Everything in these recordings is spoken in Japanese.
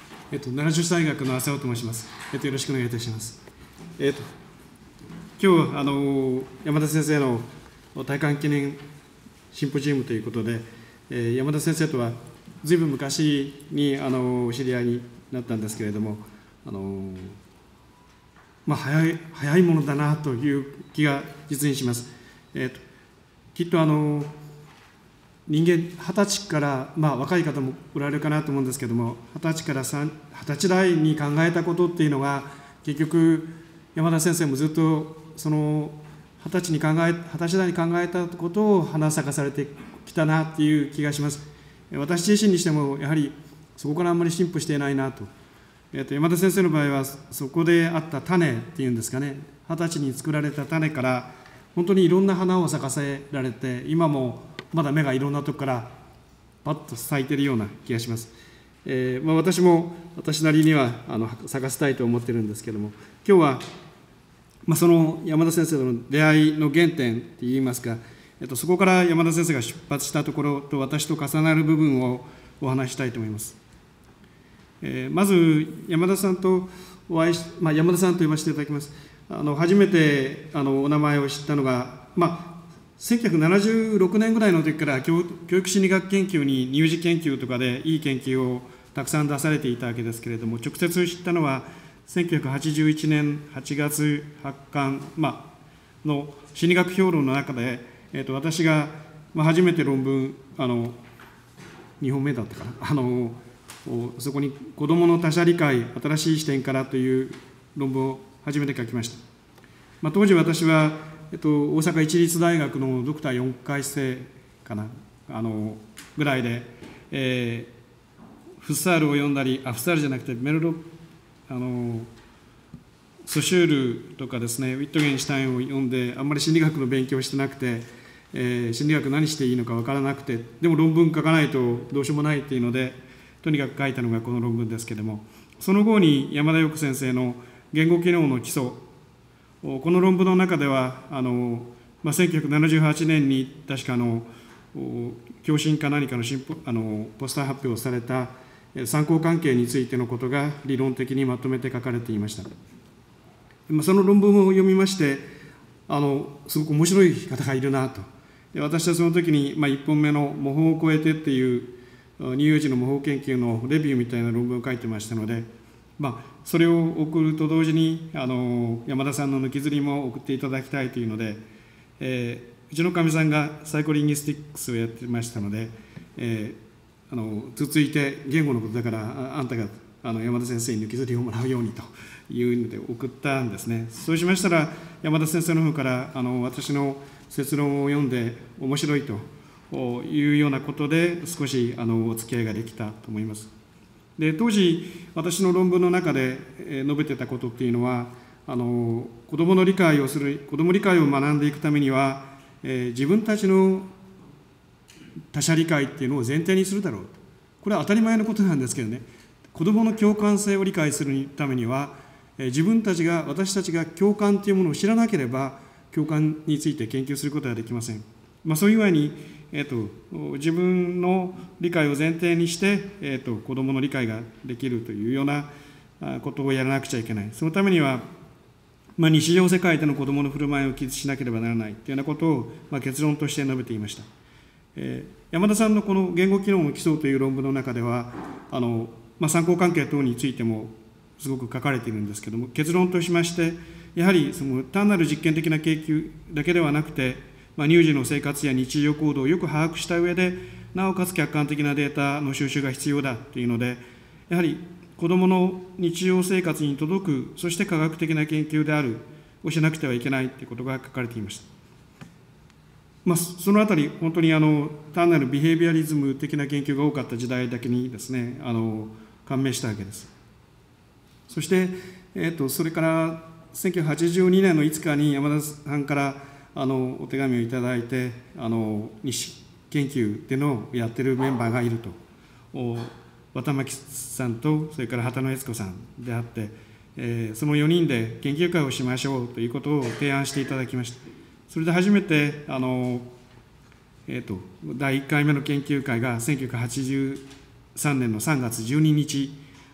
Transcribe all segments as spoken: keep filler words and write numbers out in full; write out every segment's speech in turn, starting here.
えっと、奈良女子大学の浅尾と申します。えっと、よろしくお願いいたします。えっと、今日、あの、山田先生の退官記念シンポジウムということで、えー、山田先生とはずいぶん昔に、あの、お知り合いになったんですけれども、あの、まあ、早い、早いものだなという気が実にします。えっと、きっと、あの、人間、二十歳から、まあ、若い方もおられるかなと思うんですけれども、二十歳から二十歳代に考えたことっていうのが、結局、山田先生もずっと、その、二十歳に考え、二十歳代に考えたことを花咲かされてきたなっていう気がします。私自身にしても、やはり、そこからあんまり進歩していないなと。えっと、山田先生の場合は、そこであった種っていうんですかね、二十歳に作られた種から、本当にいろんな花を咲かせられて、今も、まだ芽がいろんなとこからパッと咲いているような気がします。えーまあ、私も私なりにはあの咲かせたいと思っているんですけれども、今日は、まあ、その山田先生との出会いの原点っていいますか、えっと、そこから山田先生が出発したところと私と重なる部分をお話ししたいと思います。えー、まず山田さんとお会いし、まあ、山田さんと呼ばせていただきます。あの初めてあのお名前を知ったのが、まあせんきゅうひゃくななじゅうろくねんぐらいの時から教育心理学研究に乳児研究とかでいい研究をたくさん出されていたわけですけれども、直接知ったのはせんきゅうひゃくはちじゅういちねんはちがつ発刊、まあ、の心理学評論の中で、えー、と私が、まあ、初めて論文、あのにほんめだったかな、あのそこに子どもの他者理解、新しい視点からという論文を初めて書きました。まあ、当時私はえっと、大阪市立大学のドクターよんかい生かな、あのぐらいで、えー、フッサールを読んだり、あ、フッサールじゃなくて、メルロ、あの、ソシュールとかですね、ウィットゲンシュタインを読んで、あんまり心理学の勉強をしてなくて、えー、心理学何していいのか分からなくて、でも論文書かないとどうしようもないっていうので、とにかく書いたのがこの論文ですけれども、その後に山田陽子先生の言語機能の基礎、この論文の中では、あのまあ、せんきゅうひゃくななじゅうはちねんに確かあの共振か何かのあのポスター発表された参考関係についてのことが理論的にまとめて書かれていました。その論文を読みまして、あのすごく面白い方がいるなと。で私はその時に、まあ、いっぽんめの模倣を超えてっていう乳幼児の模倣研究のレビューみたいな論文を書いてましたので、まあ、それを送ると同時にあの山田さんの抜き刷りも送っていただきたいというので、えー、うちのかみさんがサイコリンギスティックスをやってましたので、えー、あの続いて言語のことだからああんたがあの山田先生に抜き刷りをもらうようにというので送ったんですね。そうしましたら山田先生の方からあの私の説論を読んで面白いというようなことで少しあのお付き合いができたと思います。で当時、私の論文の中で述べてたことっていうのは、あの子どもの理解をする、子ども理解を学んでいくためには、えー、自分たちの他者理解っていうのを前提にするだろう。これは当たり前のことなんですけどね、子どもの共感性を理解するためには、えー、自分たちが、私たちが共感というものを知らなければ、共感について研究することはできません。まあ、そういう具合に、えー、と自分の理解を前提にして、えー、と子どもの理解ができるというようなことをやらなくちゃいけない。そのためには、まあ、日常世界での子どもの振る舞いを記述しなければならないというようなことを、まあ、結論として述べていました。えー、山田さんのこの言語機能の基礎という論文の中では、あのまあ、参考関係等についてもすごく書かれているんですけれども、結論としまして、やはりその単なる実験的な研究だけではなくて、まあ、乳児の生活や日常行動をよく把握した上で、なおかつ客観的なデータの収集が必要だというので、やはり子どもの日常生活に届く、そして科学的な研究である、をしなくてはいけないということが書かれていました。まあ、そのあたり、本当にあの単なるビヘイビアリズム的な研究が多かった時代だけにですね、あの感銘したわけです。そして、えー、とそれからせんきゅうひゃくはちじゅうにねんのいつかに山田さんからあのお手紙をいただいて、あの日研究でのやってるメンバーがいると、綿巻さんとそれから畑野悦子さんであって、えー、そのよにんで研究会をしましょうということを提案していただきました。それで初めてあの、えー、とだいいっかいめの研究会がせんきゅうひゃくはちじゅうさんねんのさんがつじゅうににち、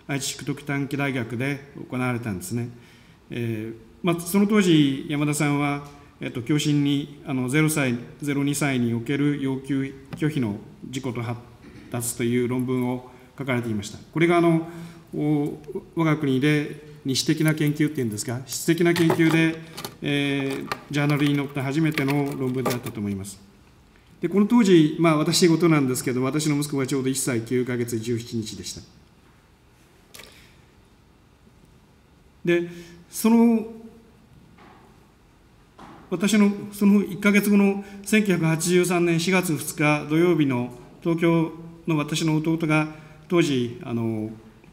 愛知淑徳短期大学で行われたんですね。えーまあ、その当時、山田さんは、えっと、教審にあのゼロさい、ゼロにさいにおける要求拒否の事故と発達という論文を書かれていました。これがあの我が国で二種的な研究っていうんですか、質的な研究で、えー、ジャーナルに載った初めての論文であったと思います。でこの当時、まあ、私事なんですけど、私の息子はちょうどいっさいきゅうかげつじゅうしちにちでした。で、その私のそのいっかげつごのせんきゅうひゃくはちじゅうさんねんしがつふつか土曜日の東京の私の弟が当時、あの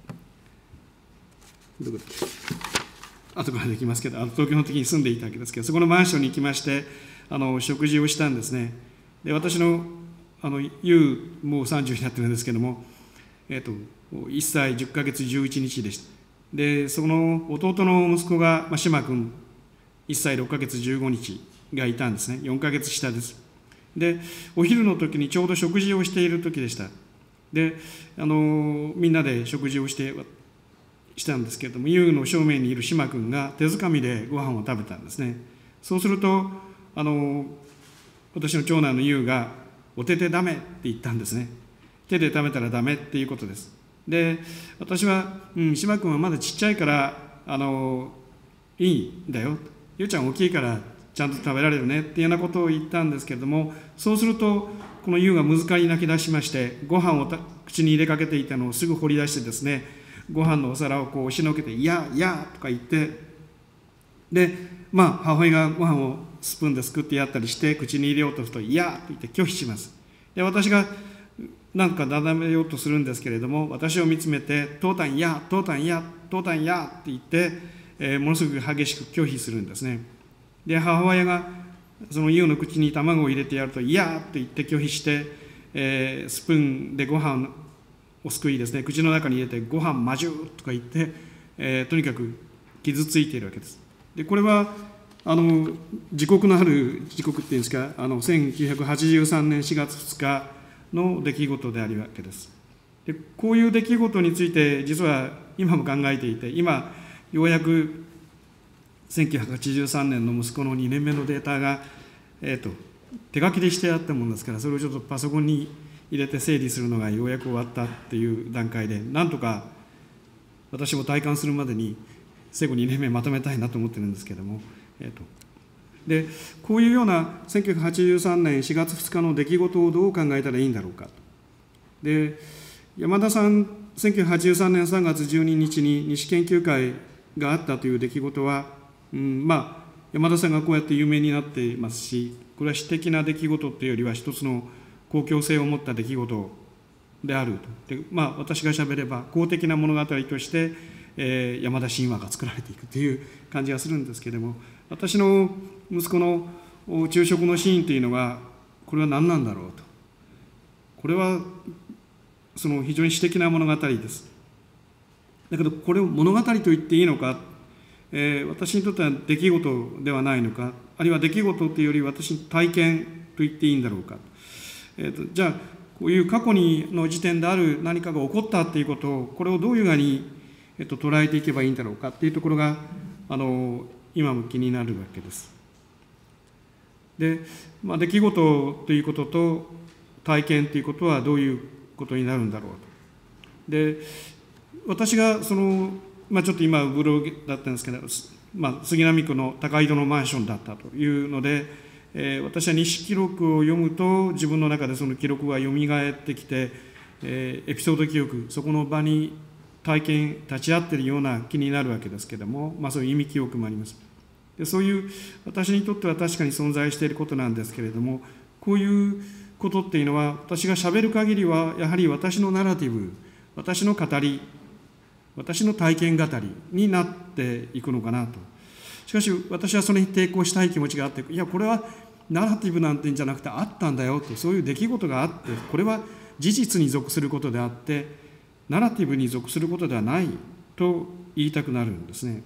どこだっけ、後からできますけど、あの東京の時に住んでいたわけですけど、そこのマンションに行きまして、あの食事をしたんですね。で、私のあの優、もうさんじゅうになってるんですけども、えっと、いっさいじゅっかげつじゅういちにちでした。で、その弟の息子が、まあ、島君、いっさいろっかげつじゅうごにちがいたんですね。よんかげつ下です。で、お昼の時にちょうど食事をしている時でした。で、あのみんなで食事をしてしたんですけれども、優の正面にいる島君が手づかみでご飯を食べたんですね。そうすると、あの私の長男の優が、お手でダメって言ったんですね。手で食べたらダメっていうことです。で、私は、うん、島君はまだちっちゃいから、あのいいんだよ。ゆうちゃん大きいからちゃんと食べられるねっていうようなことを言ったんですけれども、そうすると、この優がむずかり泣き出しまして、ご飯を口に入れかけていたのをすぐ掘り出してですね、ご飯のお皿をこう押しのけて、いや、いやとか言って、で、まあ、母親がご飯をスプーンですくってやったりして、口に入れようとすると、いやと言って拒否します。で、私がなんかなだめようとするんですけれども、私を見つめて、トータンや、トータンや、トータンやって言って、えー、ものすごく激しく拒否するんですね。で、母親がその優の口に卵を入れてやると、いやと言って拒否して、えー、スプーンでご飯をすくいですね、口の中に入れて、ご飯まじゅうとか言って、えー、とにかく傷ついているわけです。で、これは、あの、時刻のある、時刻っていうんですか、あの、せんきゅうひゃくはちじゅうさんねんしがつふつかの出来事であるわけです。で、こういう出来事について、実は今も考えていて、今、ようやくせんきゅうひゃくはちじゅうさんねんの息子のにねんめのデータが、えーと、手書きでしてあったものですから、それをちょっとパソコンに入れて整理するのがようやく終わったっていう段階で、なんとか私も体感するまでに、最後にねんめまとめたいなと思ってるんですけれども、えーと、で、こういうようなせんきゅうひゃくはちじゅうさんねんしがつふつかの出来事をどう考えたらいいんだろうかと。で、山田さん、せんきゅうひゃくはちじゅうさんねんさんがつじゅうににちに西研究会があったという出来事は、うん、まあ、山田さんがこうやって有名になっていますし、これは私的な出来事というよりは、一つの公共性を持った出来事であると。で、まあ、私がしゃべれば、公的な物語として、えー、山田神話が作られていくという感じがするんですけれども、私の息子の昼食のシーンというのが、これは何なんだろうと。これは、その非常に詩的な物語です。だけど、これを物語と言っていいのか、えー、私にとっては出来事ではないのか、あるいは出来事というより私の体験と言っていいんだろうか。えーと、じゃあ、こういう過去にの時点である何かが起こったということを、これをどういうふうに、えーと、捉えていけばいいんだろうかというところが、あの、今も気になるわけです。で、まあ、出来事ということと体験ということはどういうことになるんだろうと。で、私がその、まあ、ちょっと今、ブログだったんですけど、まあ、杉並区の高井戸のマンションだったというので、えー、私は日誌記録を読むと、自分の中でその記録がよみがえってきて、えー、エピソード記憶、そこの場に体験、立ち会っているような気になるわけですけれども、まあ、そういう意味記憶もあります。で、そういう私にとっては確かに存在していることなんですけれども、こういうことっていうのは、私がしゃべる限りは、やはり私のナラティブ、私の語り、私の体験語りになっていくのかなと。しかし、私はそれに抵抗したい気持ちがあって、いや、これはナラティブなんてんじゃなくてあったんだよと、そういう出来事があって、これは事実に属することであって、ナラティブに属することではないと言いたくなるんですね。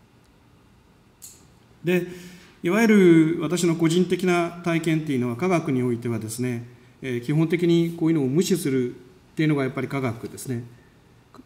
で、いわゆる私の個人的な体験っていうのは、科学においてはですね、えー、基本的にこういうのを無視するっていうのがやっぱり科学ですね。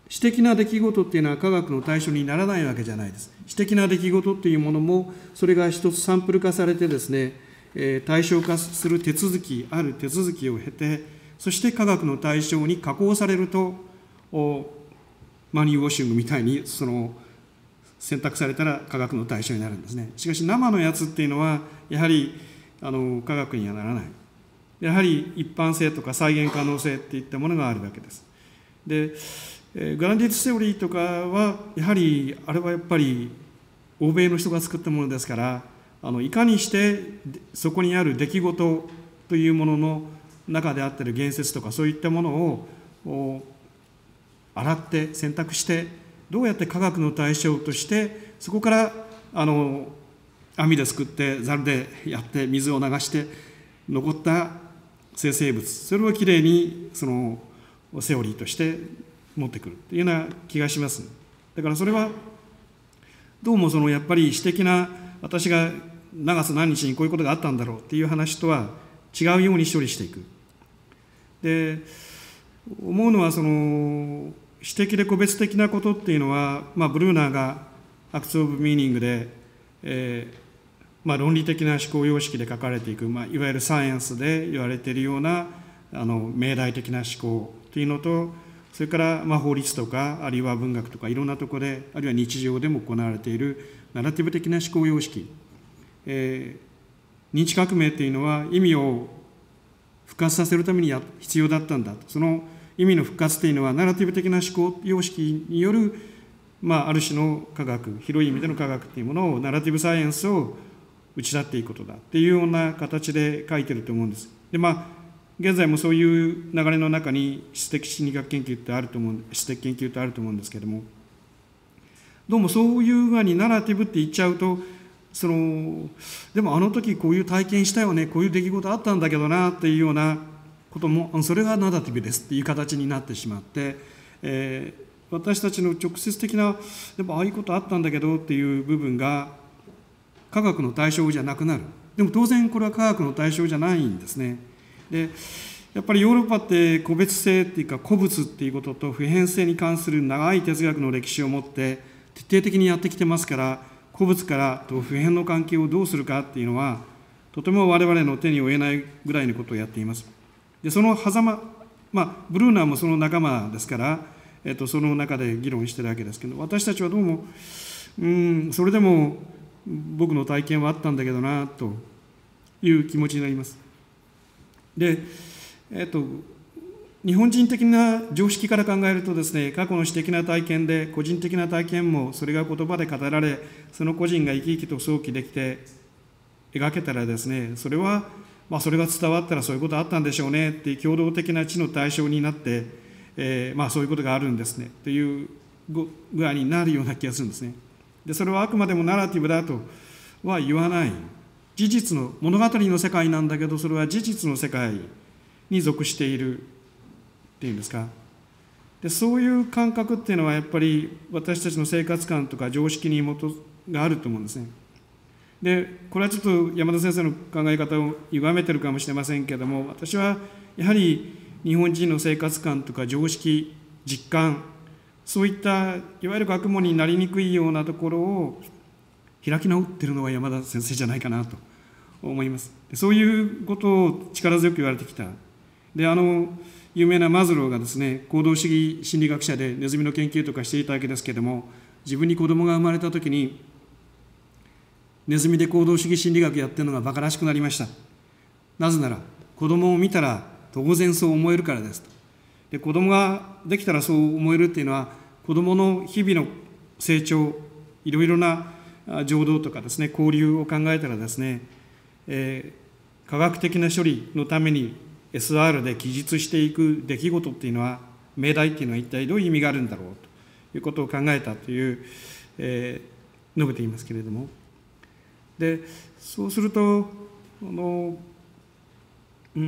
私的な出来事っていうのは科学の対象にならないわけじゃないです。私的な出来事っていうものも、それが一つサンプル化されてですね、えー、対象化する手続き、ある手続きを経て、そして科学の対象に加工されると、マニーウォッシングみたいにその選択されたら科学の対象になるんですね。しかし生のやつっていうのはやはりあの科学にはならない。やはり一般性とか再現可能性っていったものがあるわけです。で、えー、グランディッツセオリーとかはやはりあれはやっぱり欧米の人が作ったものですから、あのいかにしてそこにある出来事というものの中であっている言説とかそういったものを洗って選択してどうやって科学の対象としてそこからあの網ですくってざるでやって水を流して残った生成物、それをきれいにそのセオリーとして持ってくるというような気がします。だからそれはどうもそのやっぱり私的な私が何月何日にこういうことがあったんだろうっていう話とは違うように処理していく。で思うのはその私的で個別的なことっていうのは、まあ、ブルーナーがアクツ・オブ・ミーニングで、えーまあ、論理的な思考様式で書かれていく、まあ、いわゆるサイエンスで言われているようなあの命題的な思考というのと、それからまあ法律とかあるいは文学とかいろんなところであるいは日常でも行われているナラティブ的な思考様式、えー、認知革命というのは意味を復活させるためにや必要だったんだと。その意味の復活というのはナラティブ的な思考様式による、まあ、ある種の科学、広い意味での科学というものをナラティブサイエンスを打ち立っていくことだっていうような形で書いてると思うんです。でまあ現在もそういう流れの中に質的心理学研究ってあると思う質的研究ってあると思うんですけれども、どうもそういうふうにナラティブって言っちゃうと、そのでもあの時こういう体験したよね、こういう出来事あったんだけどなっていうようなことも、それがナラティブですっていう形になってしまって、えー、私たちの直接的なでもああいうことあったんだけどっていう部分が科学の対象じゃなくなる。でも当然これは科学の対象じゃないんですね。でやっぱりヨーロッパって個別性っていうか個物っていうことと普遍性に関する長い哲学の歴史を持って徹底的にやってきてますから、個物からと普遍の関係をどうするかっていうのはとても我々の手に負えないぐらいのことをやっています。でその狭間、まあブルーナーもその仲間ですから、えっと、その中で議論してるわけですけど、私たちはどうもうんそれでも僕の体験はあったんだけどなという気持ちになります。で、えっと、日本人的な常識から考えるとですね、過去の私的な体験で個人的な体験もそれが言葉で語られ、その個人が生き生きと想起できて描けたらですね、それは、まあ、それが伝わったらそういうことあったんでしょうねっていう共同的な知の対象になって、えー、まあそういうことがあるんですねという具合になるような気がするんですね。でそれはあくまでもナラティブだとは言わない。事実の物語の世界なんだけど、それは事実の世界に属しているっていうんですか。でそういう感覚っていうのはやっぱり私たちの生活観とか常識に基があると思うんですね。でこれはちょっと山田先生の考え方を歪めてるかもしれませんけれども、私はやはり日本人の生活観とか常識、実感、そういったいわゆる学問になりにくいようなところを開き直っているのは山田先生じゃないかなと思います。そういうことを力強く言われてきた。であの有名なマズローがですね、行動主義心理学者でネズミの研究とかしていたわけですけれども、自分に子供が生まれた時にネズミで行動主義心理学やってるのがバカらしくなりました。なぜなら子供を見たら当然そう思えるからですと。で子供ができたらそう思えるっていうのは、子供の日々の成長、いろいろな情動とかですね、交流を考えたらですね、えー、科学的な処理のために エスアール で記述していく出来事っていうのは、命題っていうのは一体どういう意味があるんだろうということを考えたという、えー、述べていますけれども、でそうするとあの、うん、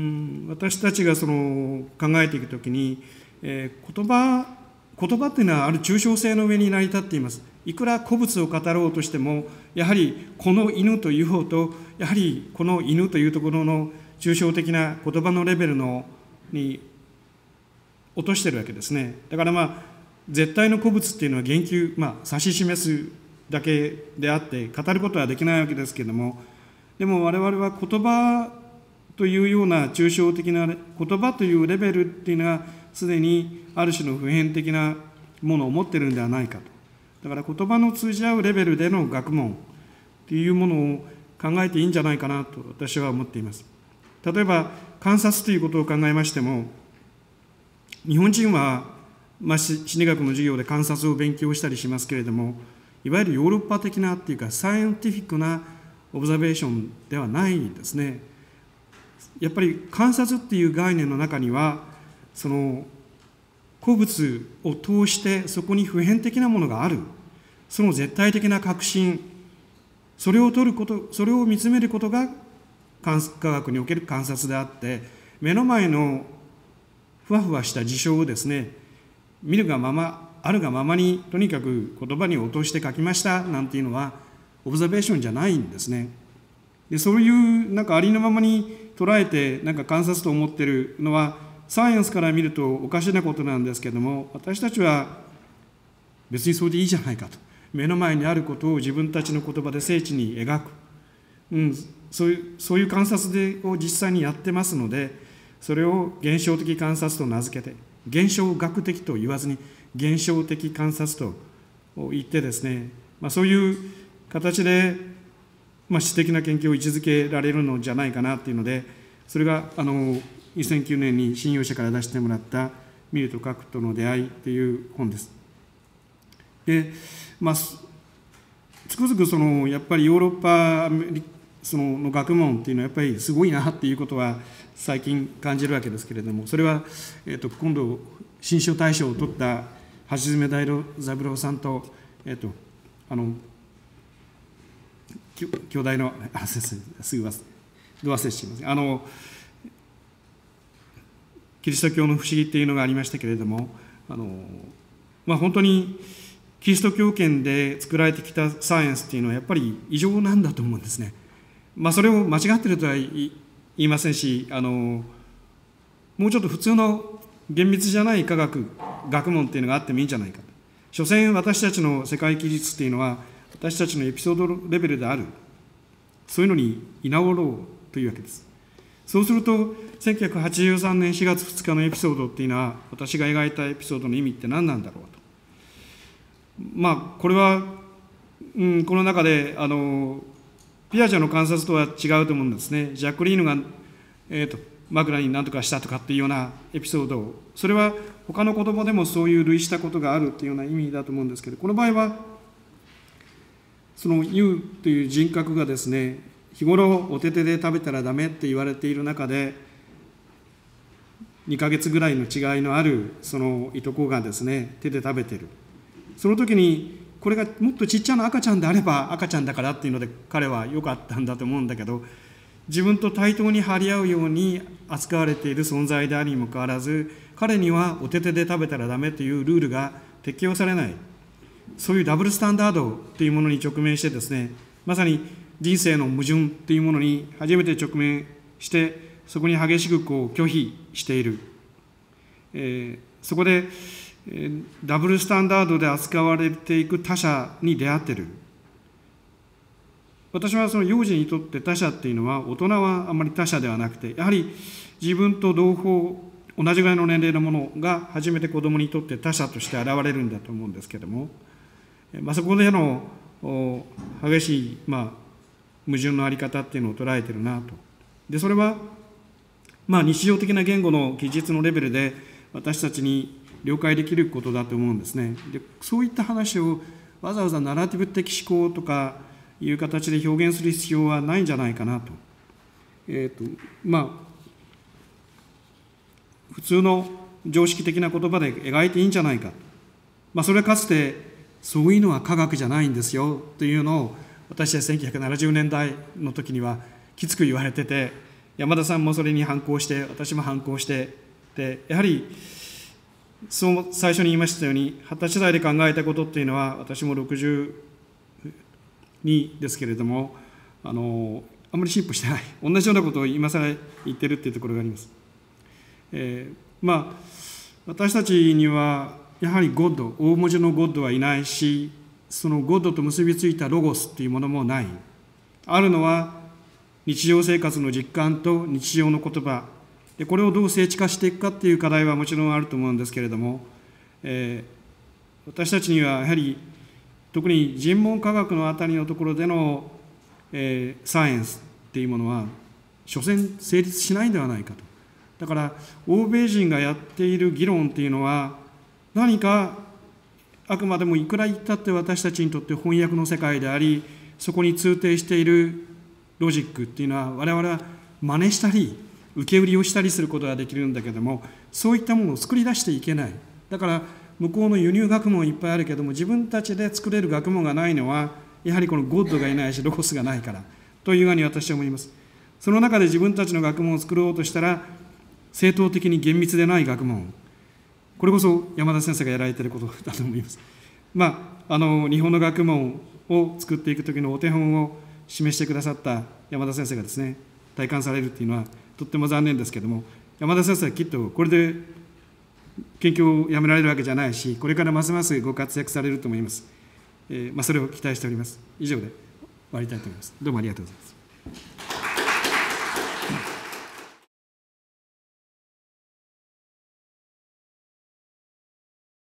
私たちがその考えていくときに、えー、言葉言葉っていうのはある抽象性の上に成り立っています。いくら古物を語ろうとしても、やはりこの犬と言おうと、やはりこの犬というところの抽象的な言葉のレベルのに落としてるわけですね。だからまあ絶対の古物っていうのは言及、まあ、指し示すだけであって語ることはできないわけですけれども、でも我々は言葉というような抽象的な言葉というレベルっていうのはすでにある種の普遍的なものを持っているんではないかと。だから言葉の通じ合うレベルでの学問というものを考えていいんじゃないかなと私は思っています。例えば観察ということを考えましても、日本人は、まあ、心理学の授業で観察を勉強したりしますけれども、いわゆるヨーロッパ的なっていうかサイエンティフィックなオブザベーションではないんですね。やっぱり観察っていう概念の中には、その古物を通してそこに普遍的なものがある、その絶対的な確信、それを取ること、それを見つめることが科学における観察であって、目の前のふわふわした事象をですね、見るがまま、あるがままにとにかく言葉に落として書きましたなんていうのはオブザベーションじゃないんですね。でそういうなんかありのままに捉えてなんか観察と思っているのはサイエンスから見るとおかしなことなんですけども、私たちは別にそれでいいじゃないかと。目の前にあることを自分たちの言葉で精緻に描く、うん、そういう、そういう観察でを実際にやってますので、それを現象的観察と名付けて、現象学的と言わずに現象的観察と言ってですね、まあ、そういう形で、まあ、質的な研究を位置づけられるのじゃないかなっていうので、それがあのにせんきゅうねんに信用社から出してもらった「見ると書くとの出会い」という本です。で、まあ、つくづくそのやっぱりヨーロッパそのの学問っていうのはやっぱりすごいなっていうことは最近感じるわけですけれども、それは、えー、と今度新書大賞を取った橋爪大三郎さんと、えー、とあの兄弟のあすぐ忘れ忘れしますあのキリスト教の不思議っていうのがありましたけれども、あの、まあ、本当にキリスト教圏で作られてきたサイエンスっていうのはやっぱり異常なんだと思うんですね。まあ、それを間違ってるとは言いませんし、あのもうちょっと普通の厳密じゃない科学学問っていうのがあってもいいんじゃないかと。所詮私たちの世界記述っていうのは私たちのエピソードレベルである、そういうのに居直ろうというわけです。そうするとせんきゅうひゃくはちじゅうさんねんしがつふつかのエピソードっていうのは、私が描いたエピソードの意味って何なんだろうと。まあこれは、うん、この中であのピアジェの観察とは違うと思うんですね。ジャック・リーヌが、えーと、枕に何とかしたとかっていうようなエピソードを、それは他の言葉でもそういう類したことがあるっていうような意味だと思うんですけど、この場合はそのユウという人格がですね、日頃お手手で食べたらダメって言われている中で、にかげつぐらいの違いのあるそのいとこがですね、手で食べてる。その時にこれがもっとちっちゃな赤ちゃんであれば赤ちゃんだからっていうので彼は良かったんだと思うんだけど、自分と対等に張り合うように扱われている存在であるにもかかわらず、彼にはお手手で食べたらダメというルールが適用されない、そういうダブルスタンダードというものに直面してですね、まさに人生の矛盾というものに初めて直面して、そこに激しくこう拒否している、えー、そこで、えー、ダブルスタンダードで扱われていく他者に出会っている。私はその幼児にとって他者っていうのは、大人はあんまり他者ではなくて、やはり自分と同胞、同じぐらいの年齢のものが初めて子どもにとって他者として現れるんだと思うんですけれども、まあ、そこでの激しい、まあ、矛盾のあり方っていうのを捉えてるなと。でそれは、まあ、日常的な言語の記述のレベルで私たちに了解できることだと思うんですね。でそういった話をわざわざナラティブ的思考とかいう形で表現する必要はないんじゃないかなと。えーとまあ、普通の常識的な言葉で描いていいんじゃないか。まあ、それはかつてそういうのは科学じゃないんですよというのを私はせんきゅうひゃくななじゅうねんだいの時にはきつく言われてて、山田さんもそれに反抗して、私も反抗して、でやはりそう最初に言いましたように、はたち代で考えたことっていうのは、私もろくじゅうにですけれども、あのあんまり進歩してない、同じようなことを今更言ってるっていうところがあります。えー、まあ私たちにはやはりゴッド、大文字のゴッドはいないし、そのゴッドと結びついたロゴスというものもない。あるのは日常生活の実感と日常の言葉。でこれをどう聖地化していくかっていう課題はもちろんあると思うんですけれども、えー、私たちにはやはり特に人文科学のあたりのところでの、えー、サイエンスっていうものは所詮成立しないんではないかと。だから欧米人がやっている議論っていうのは何かあくまでもいくら言ったって私たちにとって翻訳の世界であり、そこに通底しているロジックっていうのは我々は真似したり受け売りをしたりすることができるんだけども、そういったものを作り出していけない。だから向こうの輸入学問いっぱいあるけども、自分たちで作れる学問がないのはやはりこのゴッドがいないしロゴスがないからというふうに私は思います。その中で自分たちの学問を作ろうとしたら正統的に厳密でない学問、これこそ山田先生がやられていることだと思います。まあ、あの日本の学問を作っていくときのお手本を示してくださった山田先生がですね、退官されるっていうのはとっても残念ですけれども、山田先生はきっとこれで研究をやめられるわけじゃないし、これからますますご活躍されると思います。えーまあ、それを期待しております。以上で終わりたいと思います。どうもありがとうございます。